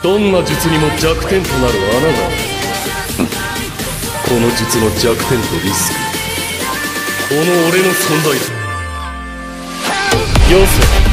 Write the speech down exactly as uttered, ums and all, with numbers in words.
どんな術にも弱点となる穴がある。この術の弱点とリスク、この俺の存在だ。よせ。